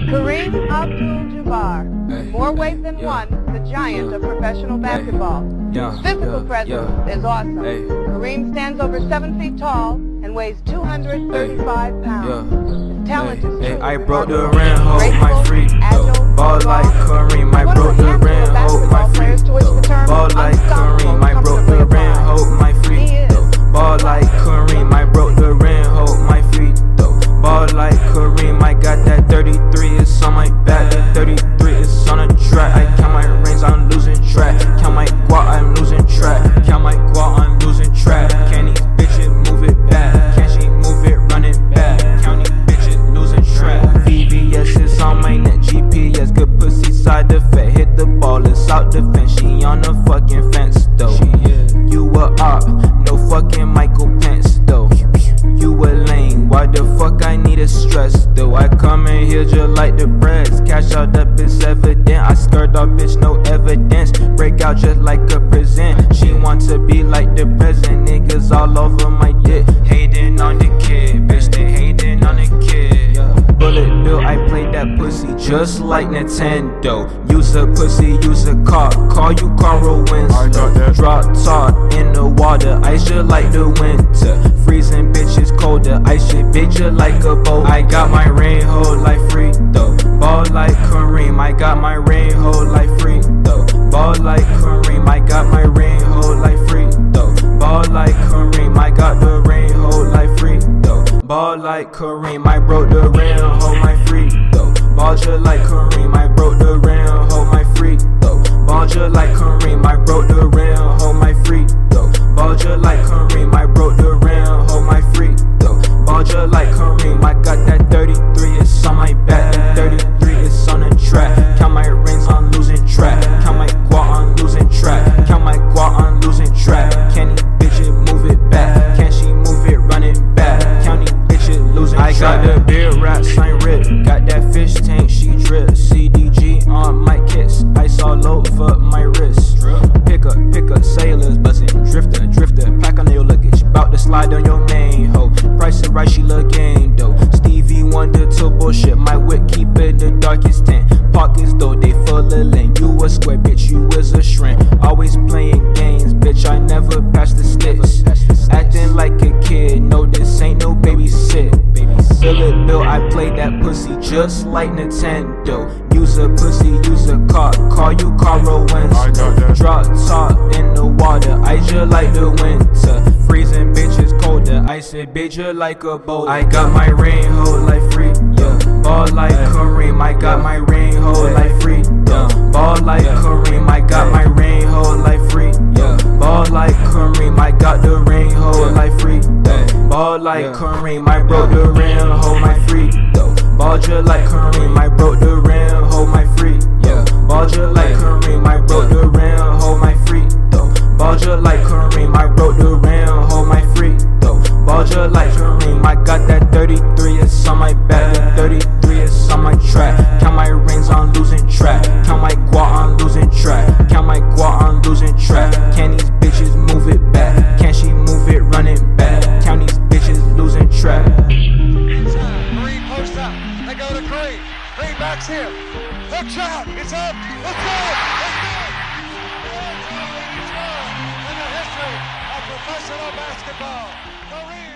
Kareem Abdul-Jabbar, more ways than one, the giant of professional basketball. His physical presence is awesome. Kareem stands over 7 feet tall and weighs 235 pounds. His talent is truly I broke the rim, hold my graceful, free agile, ball like Kareem. I broke the rim, hold my free ball like Kareem. I broke the rim, hold my free ball like Kareem. I broke the rim, hold my free ball like Kareem. I got that 33, it's on my back. The 33 is on the track. I count my rings, I'm losing track. Count my guap, I'm losing track. Count my guap, I'm losing track. Can these bitches move it back? Can she move it running back? Count these bitches losing track. VVS is on my neck, GPS, good pussy side effect. Hit the ball, it's out the fence. She on the fucking fence though. You a op, no fucking Michael Pence though. You a lame, why the fuck I need a stress though? I come in here just like the breads. Cash out up is evident. I skirt off bitch, no evidence. Break out just like a present. She want to be like the president. Niggas all over my dick, hating on the kid. Bitch, they hating on the kid. Bullet bill, I play that pussy just like Nintendo. Use a pussy, use a car. Call you Carl Winslow. Drop top in the water, ice just like the winter. Freezing bitches colder, ice shit bitch just like a boat. I got my rain hold like free though. Ball like Kareem, I got my rain hold like free though. Ball like Kareem, I got my rain hold like free though. Ball like Kareem, I got the rain hold like free though. Ball like Kareem, I broke the rim, hold my free though. Ball just like Kareem, I broke the rim, hold my free though. Ball just like Kareem, I broke the rim, hold my free though. Ball just like Kareem, I broke the rim, hold my free though. Ball just like Kareem, I got that 33, it's on my back. That 33 is on the track. Count my rings, I'm losing track. Count my guap, I'm losing track. Count my guap, I'm losing track. Can these bitches move it back? Can she move it running back? Count these bitches losing track. I got the beard wrap, sign rip. Got that fish tank, she drip. CDG on my kiss, ice all over my wrist. Pick up, sailors buzzing. Drifter, pack on your luggage. Bout to slide on your main hoe. Price it right, she look game though. Stevie Wonder to bullshit. My whip keep it the darkest tent. Pockets though, they full of lint. You a square bitch, you was a shrimp. Always playing games, bitch, I never pass the sticks. Acting like a kid, no this ain't no babysit. Bullet bill, I play that pussy just like Nintendo. Use a pussy, use a car. Call you Carl Winslow. Drop top in the water, ice just like the winter. Freezing bitches colder, ice it bitch just like a boat. I got my rain hold like free, yeah. Ball like Kareem, I got my rain hold like free, yeah. Ball like Kareem, I got my rain hold like free, yeah. Ball like Kareem, I got the rain hold like free, yeah. Ball like Kareem, I broke the rim, hold my free though. Ball just like Kareem, I broke the rim, hold my free, yeah. Ball just like Kareem, I broke the rim, hold my free though. Ball just like Kareem, I broke the rim, hold my free though. Ball just like Kareem, I got that 33, it's on my back. The 33 is on my track. Count my rings, I'm losing track. Count my guap, I'm losing track. Count my guap, I'm losing track. Can these bitches move it back? Can she move it running back? Count these bitches losing track. Inside, Kareem post up. They go to Kareem. Kareem backs him. Hook shot. It's up. Let's go. Let's go. In the history of professional basketball, Kareem